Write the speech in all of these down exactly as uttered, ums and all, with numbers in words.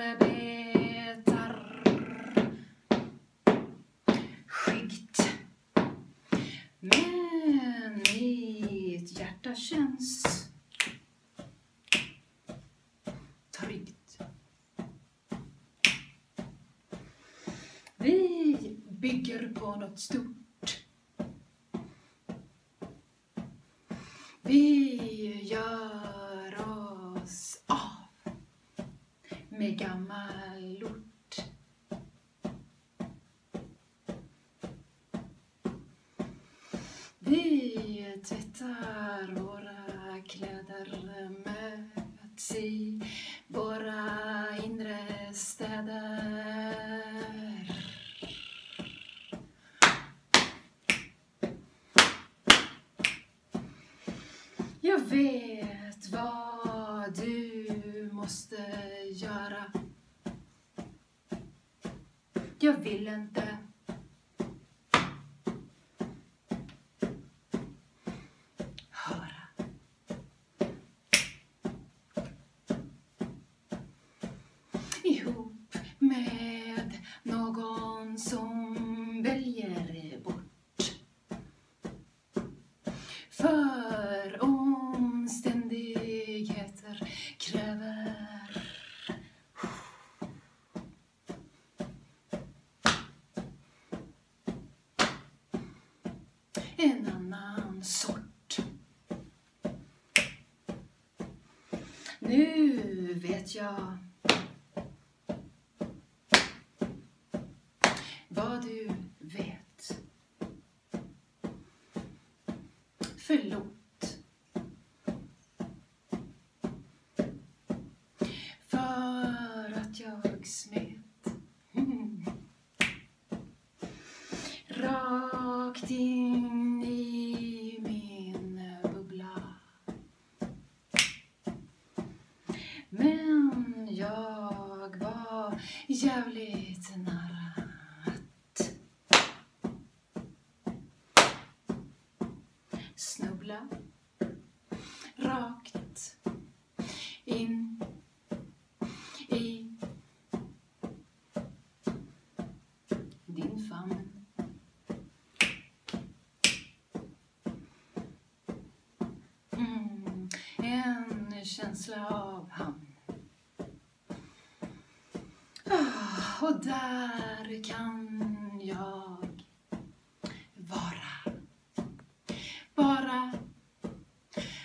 arbetar skikt. Men mitt hjärta känns tryggt. Vi bygger på något stort. Vi gör oss av med gammal lort. Vi tvättar våra kläder, möts i våra inre städer. Jag vet vad du måste göra. Jag vill inte. Höra. Ihop med någon som väljer bort. För omständigheter kräver en annan sort. Nu vet jag vad du vet. Förlåt. För att jag smet. Rakt in i min bubbla. Men jag var jävligt nära att snubbla rakt in i din famn. Mm, en känsla av hamn. Ah, och där kan jag vara. Bara,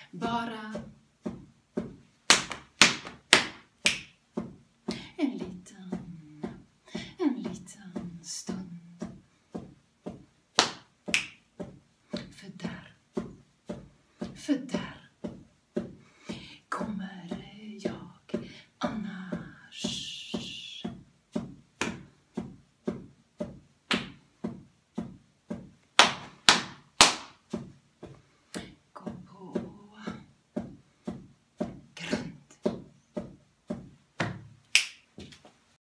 bara en liten